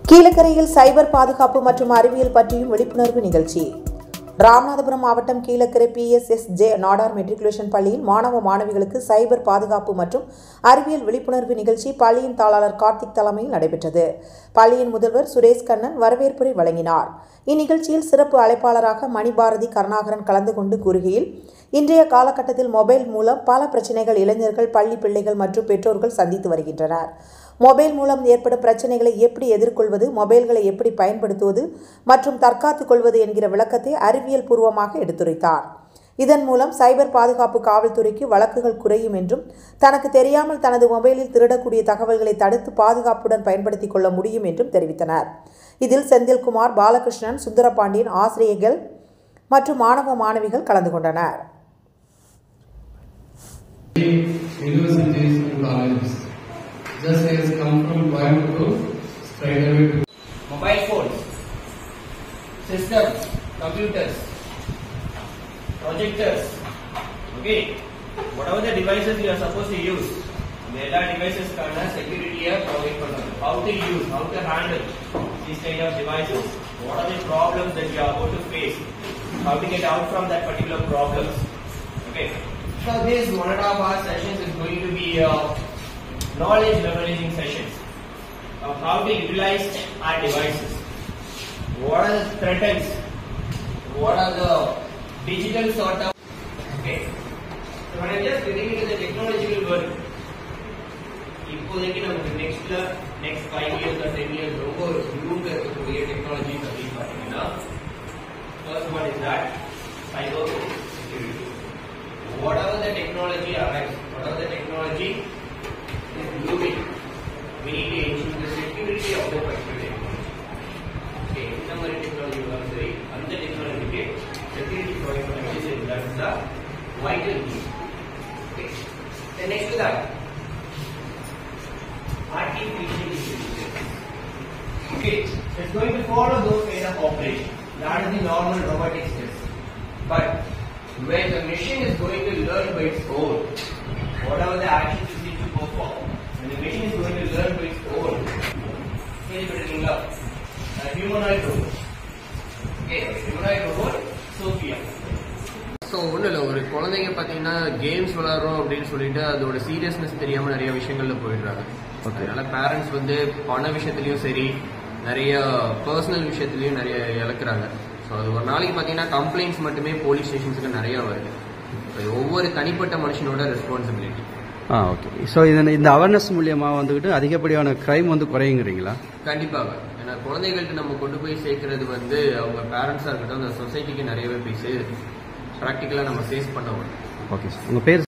கீழக்கரையில் சைபர் பாதுகாப்பு மற்றும் அறிவியல் பற்றியும் விழிப்புணர்வு நிகழ்ச்சி. ராமநாதபுரம் மாவட்டம் கீழக்கரை PSSJ நாடார் மெட்ரிகுலேஷன் பள்ளியில் மாணவ மாணவிகளுக்கு சைபர் பாதுகாப்பு மற்றும் அறிவியல் விழிப்புணர்வு நிகழ்ச்சி பள்ளியின் தாளாளர் கார்த்திக் தலைமையில் நடைபெற்றது. பள்ளியின் முதல்வர் சுரேஷ் கண்ணன் வரவேற்புரை வழங்கினார். இந்நிகழ்ச்சியில் சிறப்பு அழைப்பாளராக மணிபாரதி கருணாகரன் கலந்து கொண்டு கூறுகையில், இன்றைய காலகட்டத்தில் மொபைல் மூலம் பல பிரச்சனைகள் இளைஞர்கள், பள்ளி பிள்ளைகள் மற்றும் பெற்றோர்கள் சந்தித்து வருகின்றனர். மொபைல் மூலம் ஏற்படும் பிரச்சனைகளை எப்படி எதிர்கொள்வது, மொபைல்களை எப்படி பயன்படுத்துவது மற்றும் தற்காத்துக் கொள்வது என்கிற விளக்கத்தை அறிவியல் பூர்வமாக எடுத்துரைத்தார். இதன் மூலம் சைபர் பாதுகாப்பு காவல்துறைக்கு வழக்குகள் குறையும் என்றும், தனக்கு தெரியாமல் தனது மொபைலில் திருடக்கூடிய தகவல்களை தடுத்து பாதுகாப்புடன் பயன்படுத்திக் கொள்ள முடியும் என்றும் தெரிவித்தனர். இதில் செந்தில்குமார், பாலகிருஷ்ணன், சுந்தரபாண்டியன், ஆசிரியர்கள் மற்றும் மாணவ மாணவிகள் கலந்து கொண்டனர். Just has come from Coimbatore straight away to mobile phones, systems, computers, projectors. Okay, whatever the devices you are supposed to use, the devices kind of security provide for them. How to use, how to handle these kind of devices. What are the problems that you are about to face? How to get out from that particular problems. Okay, so this 1.5 hour sessions is going to be knowledge leveraging sessions of how to utilize our devices. What are the threats? What are the digital sort of? Okay. So when I just getting into the technological world, இப்போதைக்கு நமக்கு next 5 years or 10 years ரொம்ப use இருக்கக்கூடிய technologies அப்படின்னு பார்த்தீங்கன்னா, first one is that cyber security. Whatever the technology arrives, whatever the technology is looming, we need to ensure the security of the particular technology. Okay, இந்த மாதிரி technology வந்தாலும் சரி, அந்த டெக்னாலஜிக்கு security provide பண்ண வேண்டியது, that's the vital need. Okay, then next to that, artificial intelligence. Okay, it's going to follow those kind of operations. That is the normal robotics test. But when the machine is going to learn by its own, whatever the actions it needs to perform, when the machine is going to learn by its own, humanoid robot. Okay, humanoid robot, Sophia. So ஒன்றும் இல்லை, ஒரு குழந்தைங்க பார்த்தீங்கன்னா games விளாட்றோம் அப்படின்னு சொல்லிட்டு அதோட seriousness தெரியாமல் நிறைய விஷயங்களில் போயிடுறாங்க. அதனால பேரண்ட்ஸ் பண விஷயத்துலையும் சரி, நிறைய பர்சனல் விஷயத்துலையும் நிறைய இழக்கிறாங்க. ஸோ அது ஒரு நாளைக்கு பார்த்தீங்கன்னா கம்ப்ளைண்ட்ஸ் மட்டுமே போலீஸ் ஸ்டேஷன்ஸுக்கு நிறையா வருது. ஒவ்வொரு தனிப்பட்ட மனுஷனோட ரெஸ்பான்சிபிலிட்டி. ஓகே. ஸோ இந்த அவேர்னஸ் மூலியமாக வந்துக்கிட்டு அதிகப்படியான கிரைம் குறையுங்கிறீங்களா? கண்டிப்பாக. ஏன்னா குழந்தைகள்கிட்ட நம்ம கொண்டு போய் சேர்க்கறது அவங்க பேரண்ட்ஸாக இருக்கட்டும், அந்த சொசைட்டிக்கு நிறையவே போய் ப்ராக்டிக்கலாக நம்ம ஃபேஸ் பண்ண. ஓகே சார், உங்கள் பேர்?